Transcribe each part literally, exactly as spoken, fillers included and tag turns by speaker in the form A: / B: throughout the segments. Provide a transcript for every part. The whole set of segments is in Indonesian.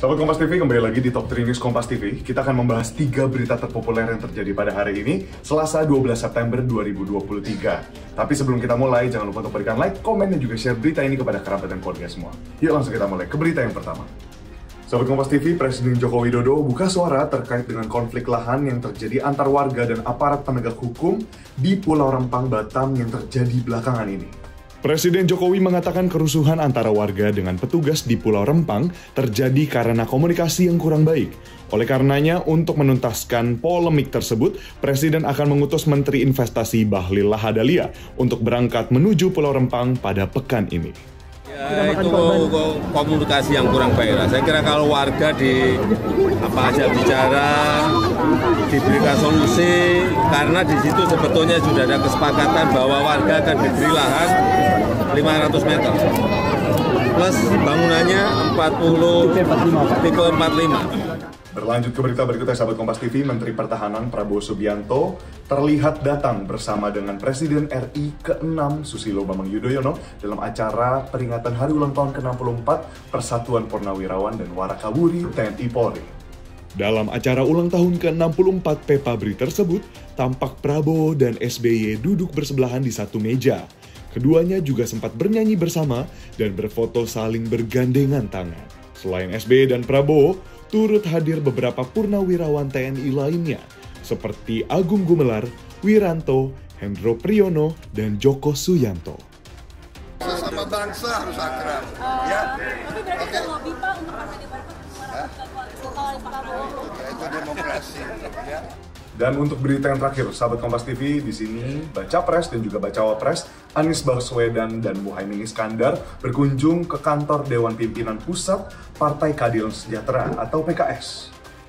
A: Sahabat Kompas T V, kembali lagi di Top tiga News Kompas T V. Kita akan membahas tiga berita terpopuler yang terjadi pada hari ini, Selasa dua belas September dua ribu dua puluh tiga. Tapi sebelum kita mulai, jangan lupa untuk berikan like, komen, dan juga share berita ini kepada kerabat dan keluarga semua. Yuk langsung kita mulai ke berita yang pertama. Sahabat Kompas T V, Presiden Joko Widodo buka suara terkait dengan konflik lahan yang terjadi antar warga dan aparat penegak hukum di Pulau Rempang, Batam yang terjadi belakangan ini. Presiden Jokowi mengatakan kerusuhan antara warga dengan petugas di Pulau Rempang terjadi karena komunikasi yang kurang baik. Oleh karenanya, untuk menuntaskan polemik tersebut, Presiden akan mengutus Menteri Investasi Bahlil Lahadalia untuk berangkat menuju Pulau Rempang pada pekan ini.
B: Ya, itu komunikasi yang kurang baik. Saya kira kalau warga di apa aja bicara, diberikan solusi, karena di situ sebetulnya sudah ada kesepakatan bahwa warga akan diberi lahan lima ratus meter. Plus bangunannya empat puluh tipe empat puluh lima.
A: Berlanjut ke berita berikutnya, sahabat Kompas T V, Menteri Pertahanan Prabowo Subianto terlihat datang bersama dengan Presiden R I keenam Susilo Bambang Yudhoyono dalam acara peringatan Hari Ulang Tahun ke enam puluh empat Persatuan Purnawirawan dan Warakawuri T N I Polri. Dalam acara ulang tahun ke enam puluh empat Pepabri tersebut, tampak Prabowo dan S B Y duduk bersebelahan di satu meja. Keduanya juga sempat bernyanyi bersama dan berfoto saling bergandengan tangan. Selain S B Y dan Prabowo, turut hadir beberapa purnawirawan T N I lainnya, seperti Agung Gumelar, Wiranto, Hendro Priyono, dan Joko Suyanto.
C: Sesama bangsa harus akrab. Uh, ya.
D: Tapi berarti okay. Kalau lobby Pak untuk Partai Demokrat kalau Prabowo.
C: Itu demokrasi. Ya.
A: Dan untuk berita yang terakhir, sahabat Kompas T V, di sini Baca Pres dan juga Bacawa Pres, Anies Baswedan dan Muhaimin Iskandar berkunjung ke kantor Dewan Pimpinan Pusat Partai Keadilan Sejahtera atau P K S.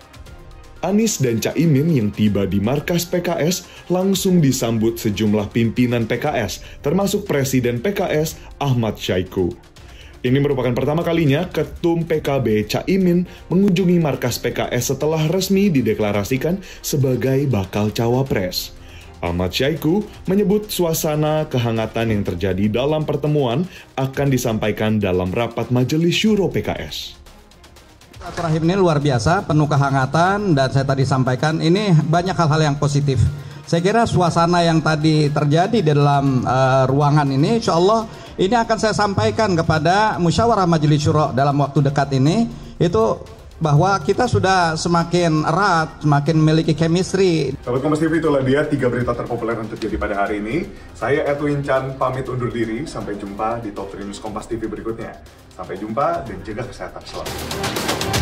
A: Anies dan Caimin yang tiba di markas P K S langsung disambut sejumlah pimpinan P K S, termasuk Presiden P K S Ahmad Syahiku. Ini merupakan pertama kalinya Ketum P K B Caimin mengunjungi markas P K S setelah resmi dideklarasikan sebagai bakal cawapres. Ahmad Syahiku menyebut suasana kehangatan yang terjadi dalam pertemuan akan disampaikan dalam rapat Majelis Syuro P K S.
E: Terakhir ini luar biasa, penuh kehangatan, dan saya tadi sampaikan ini banyak hal-hal yang positif. Saya kira suasana yang tadi terjadi di dalam uh, ruangan ini, insya Allah ini akan saya sampaikan kepada musyawarah Majelis Syuro dalam waktu dekat ini, itu bahwa kita sudah semakin erat, semakin memiliki chemistry.
A: Sahabat Kompas T V, itulah dia tiga berita terpopuler yang terjadi pada hari ini. Saya Edwin Chan pamit undur diri, sampai jumpa di Top tiga News Kompas T V berikutnya. Sampai jumpa dan jaga kesehatan selalu.